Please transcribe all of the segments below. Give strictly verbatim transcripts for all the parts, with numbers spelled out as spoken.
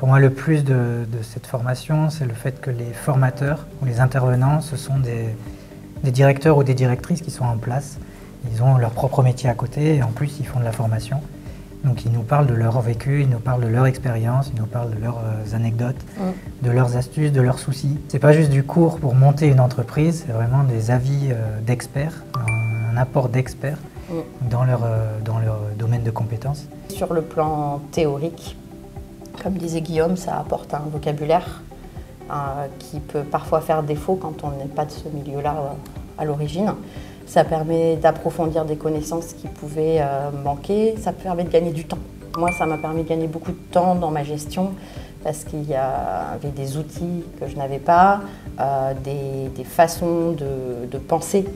Pour moi, le plus de, de cette formation, c'est le fait que les formateurs ou les intervenants, ce sont des, des directeurs ou des directrices qui sont en place. Ils ont leur propre métier à côté et en plus, ils font de la formation. Donc, ils nous parlent de leur vécu, ils nous parlent de leur expérience, ils nous parlent de leurs euh, anecdotes, mmh. de leurs astuces, de leurs soucis. C'est pas juste du cours pour monter une entreprise, c'est vraiment des avis euh, d'experts, un, un apport d'experts mmh. dans, leur, euh, dans leur domaine de compétences. Sur le plan théorique, comme disait Guillaume, ça apporte un vocabulaire euh, qui peut parfois faire défaut quand on n'est pas de ce milieu-là euh, à l'origine. Ça permet d'approfondir des connaissances qui pouvaient euh, manquer, ça permet de gagner du temps. Moi, ça m'a permis de gagner beaucoup de temps dans ma gestion parce qu'il y avait des outils que je n'avais pas, euh, des, des façons de, de penser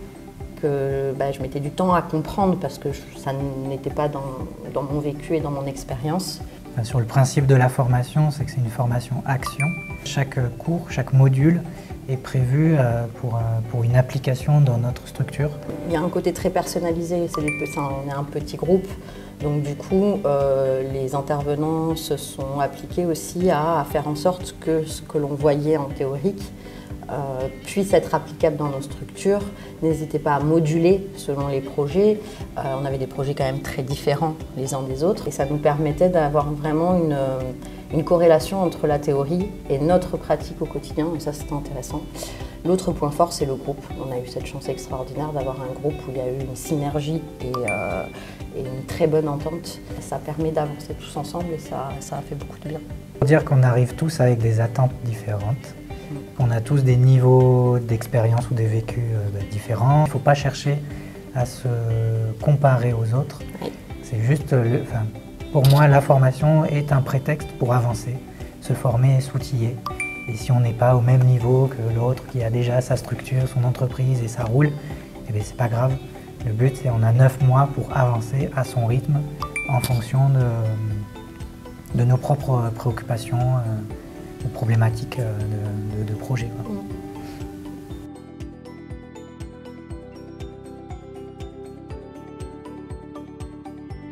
que bah, je mettais du temps à comprendre parce que je, ça n'était pas dans, dans mon vécu et dans mon expérience. Sur le principe de la formation, c'est que c'est une formation action. Chaque cours, chaque module est prévu euh, pour, euh, pour une application dans notre structure. Il y a un côté très personnalisé, c'est des, c'est un, on est un petit groupe, donc du coup euh, les intervenants se sont appliqués aussi à, à faire en sorte que ce que l'on voyait en théorique euh, puisse être applicable dans nos structures. N'hésitez pas à moduler selon les projets. Euh, on avait des projets quand même très différents les uns des autres et ça nous permettait d'avoir vraiment une, une corrélation entre la théorie et notre pratique au quotidien, et ça c'était intéressant. L'autre point fort, c'est le groupe. On a eu cette chance extraordinaire d'avoir un groupe où il y a eu une synergie et, euh, et une très bonne entente. Ça permet d'avancer tous ensemble et ça, ça a fait beaucoup de bien. Pour dire qu'on arrive tous avec des attentes différentes. On a tous des niveaux d'expérience ou des vécus euh, différents. Il ne faut pas chercher à se comparer aux autres. Oui. C'est juste, le, enfin, pour moi, la formation est un prétexte pour avancer, se former et s'outiller. Et si on n'est pas au même niveau que l'autre qui a déjà sa structure, son entreprise et ça roule, eh bien c'est pas grave. Le but, c'est qu'on a neuf mois pour avancer à son rythme en fonction de, de nos propres préoccupations euh, ou problématiques de, de, de projet, quoi.